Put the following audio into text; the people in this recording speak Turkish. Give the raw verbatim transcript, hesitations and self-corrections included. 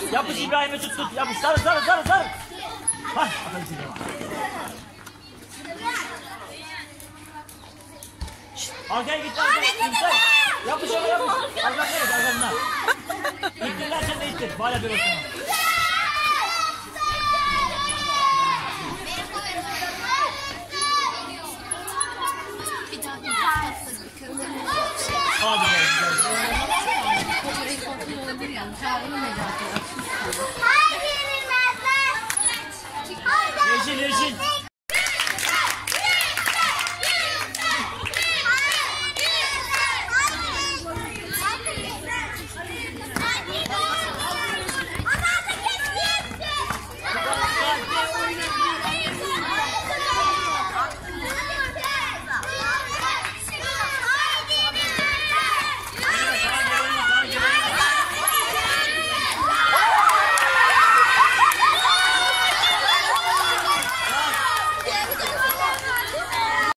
Yapış İbrahim'e tut tut. Yapış. Sarı sarı sarı sarı. Hah. Aferin İbrahim. Arkaya git arkaya. İmsel. Yapış ona yapış. Arkasına git arkasına. İttirler sen de ittir. Bala bir olsun.